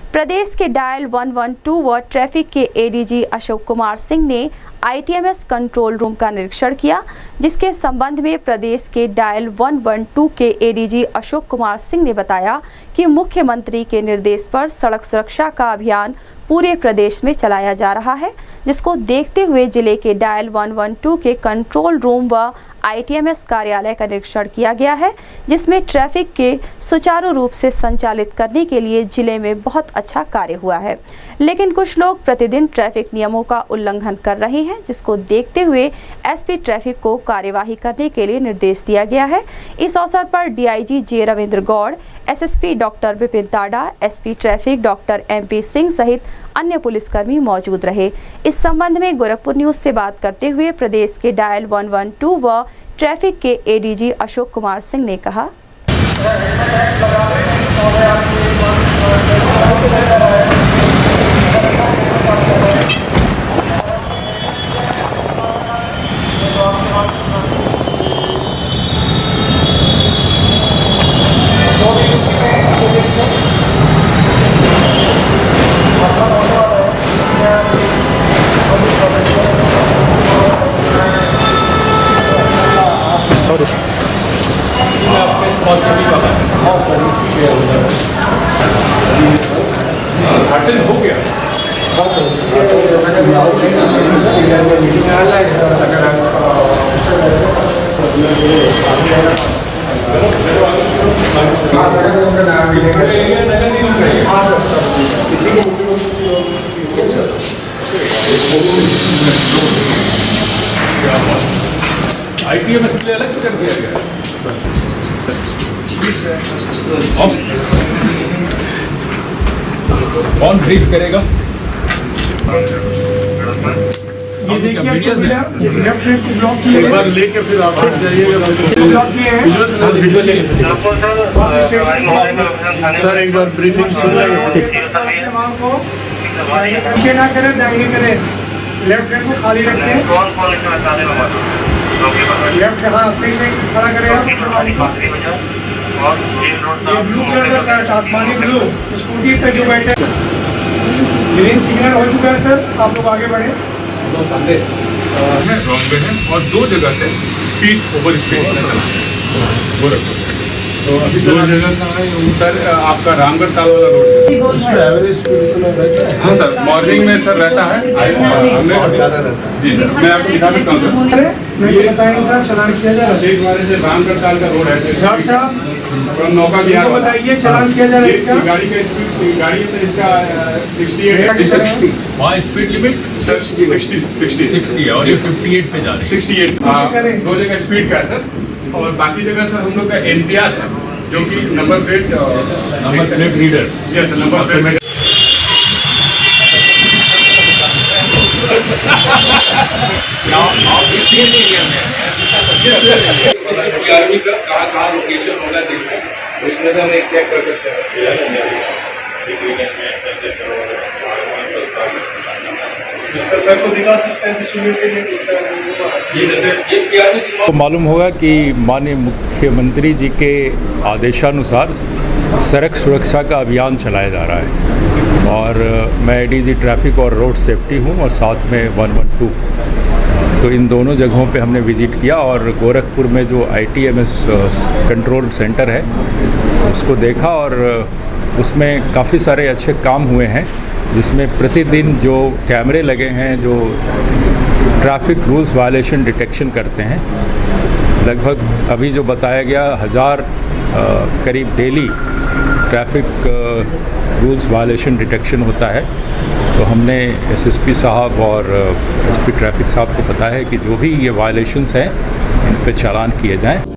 प्रदेश के डायल 112 व ट्रैफिक के एडीजी अशोक कुमार सिंह ने आईटीएमएस कंट्रोल रूम का निरीक्षण किया, जिसके संबंध में प्रदेश के डायल 112 के एडीजी अशोक कुमार सिंह ने बताया कि मुख्यमंत्री के निर्देश पर सड़क सुरक्षा का अभियान पूरे प्रदेश में चलाया जा रहा है, जिसको देखते हुए जिले के डायल 112 के कंट्रोल रूम व आईटीएमएस कार्यालय का निरीक्षण किया गया है, जिसमें ट्रैफिक के सुचारू रूप से संचालित करने के लिए जिले में बहुत अच्छा कार्य हुआ है। लेकिन कुछ लोग प्रतिदिन ट्रैफिक नियमों का उल्लंघन कर रहे हैं, जिसको देखते हुए एसपी ट्रैफिक को कार्यवाही करने के लिए निर्देश दिया गया है। इस अवसर पर DIG J Ravindra Gaur, SSP doctor Vipin Tada, SP traffic doctor MP Singh सहित अन्य पुलिसकर्मी मौजूद रहे। इस संबंध में गोरखपुर न्यूज से बात करते हुए प्रदेश के डायल 112 व ट्रैफिक के एडीजी अशोक कुमार सिंह ने कहा, हो गया आईटीएमएस के लिए अलग से कर दिया गया। कौन ब्रीफ करेगा? ये देखिए ब्लॉक किए एक बार लेके फिर आप जाइएगा। ब्लॉक किए हैं सर, एक बार ब्रीफिंग सुन लीजिए। पीछे ना करें, दाहिने करें, लेफ्ट हैंड को खाली रखें, लेफ्ट हाथ सही से खड़ा करें। ब्लू कलर का शर्ट, आसमानी ब्लू, स्कूटी पे जो बैठे, ग्रीन सिग्नल हो चुका है सर, आप लोग आगे बढ़े। रॉन्ग पे है और दो जगह से स्पीड ओवर स्पीड वो रखो। तो अभी दो जगह सर, आपका रामगढ़ ताल वाला रोड एवरेज स्पीड इतना रहता है? हाँ सर, मॉर्निंग में सर रहता है जी सर, मैं आपको दिखा सकता हूँ। ये बताइए चलान किया जाए, एक बार से रामगढ़ ताल का रोड है नौका बिहार, बताइए चलान किया जा रहा है। गाड़ी का स्पीड, गाड़ी है इसका 68 वहाँ स्पीड लिमिट 60 और ये 58 पे जा रही है। 68 दो जगह स्पीड का है सर, और बाकी जगह सर हम लोग का एनपीआर है, जो कि number plate reader. Yes, number plate कहाँ लोकेशन होगा देखना, उसमें से हम एक चेक कर सकते हैं। इसका सर को दिखा सकते हैं सुबह से तो मालूम होगा कि माननीय मुख्यमंत्री जी के आदेशानुसार सड़क सुरक्षा का अभियान चलाया जा रहा है, और मैं एडीजी ट्रैफिक और रोड सेफ्टी हूँ, और साथ में 112। तो इन दोनों जगहों पे हमने विज़िट किया, और गोरखपुर में जो आईटीएमएस कंट्रोल सेंटर है उसको देखा, और उसमें काफ़ी सारे अच्छे काम हुए हैं, जिसमें प्रतिदिन जो कैमरे लगे हैं जो ट्रैफिक रूल्स वायलेशन डिटेक्शन करते हैं, लगभग अभी जो बताया गया 1000 करीब daily traffic rules violation detection होता है। तो हमने एसएसपी साहब और एसपी ट्रैफिक साहब को बताया है कि जो भी ये वायलेशंस हैं इन पे चालान किए जाएं।